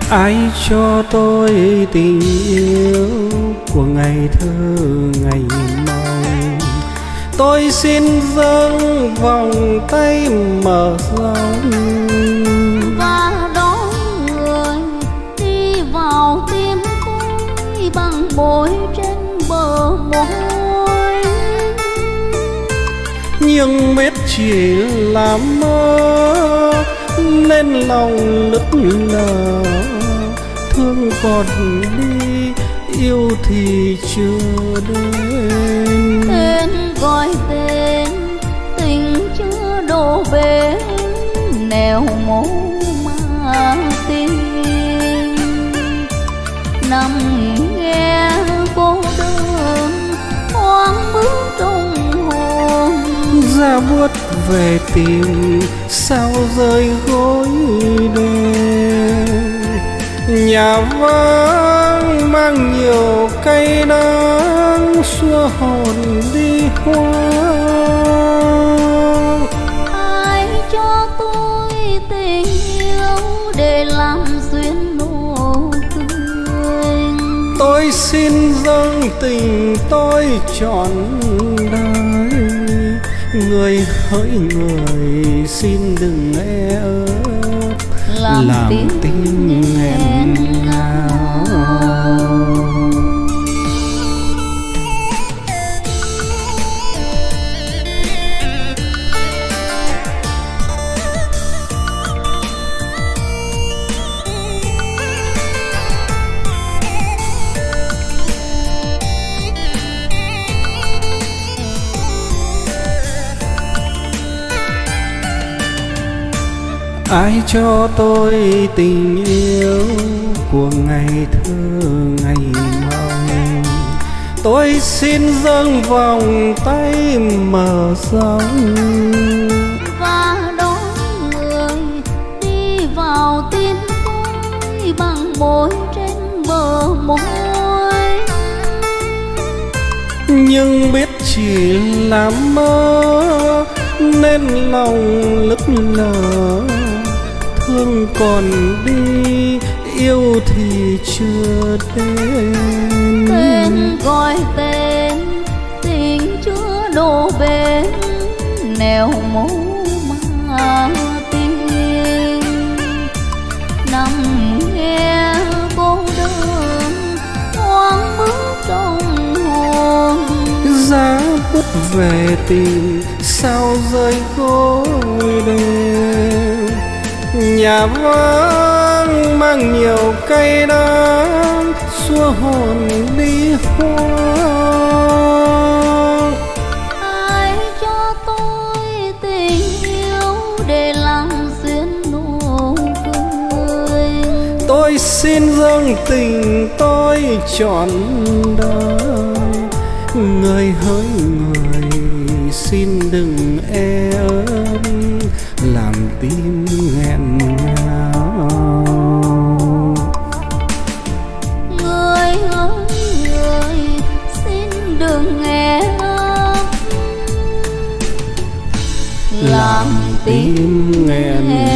Ai cho tôi tình yêu của ngày thơ ngày mong, tôi xin dâng vòng tay mở rộng và đón người đi vào tim tôi bằng môi trên bờ môi. Nhưng biết chỉ là mơ nên lòng nức nở, thương còn đi yêu thì chưa đến. Tên gọi tên tình chưa đổ bể, nẻo mố mà tim nằm nghe cô đơn hoang bước trong hồn. Ra buốt về tìm sao rơi gối đêm, nhà vắng mang nhiều cây nắng xua hồn đi hoang. Ai cho tôi tình yêu để làm duyên nụ cười, tôi xin dâng tình tôi trọn đời. Người hỡi người xin đừng e ớt, làm tim nghẹn ngào. Ai cho tôi tình yêu của ngày thơ ngày mong, tôi xin dâng vòng tay mở rộng và đón người đi vào tim tôi bằng môi trên bờ môi. Nhưng biết chỉ là mơ nên lòng lững lờ, thương còn đi yêu thì chưa đến. Tên gọi tên tình chưa đổ bể, nẻo mố mà tim nằm nghe cô đơn hoang bước trong hồn. Giá bút về tìm sao rơi gối đêm, nhà vắng mang nhiều cây nắng xua hồn đi hoang. Ai cho tôi tình yêu để làm duyên nụ cười, tôi xin dâng tình tôi trọn đời. Người hỡi người xin đừng e ớt, làm tim nghẹn ngào. Người hỡi người xin đừng e ớt, làm tim nghẹn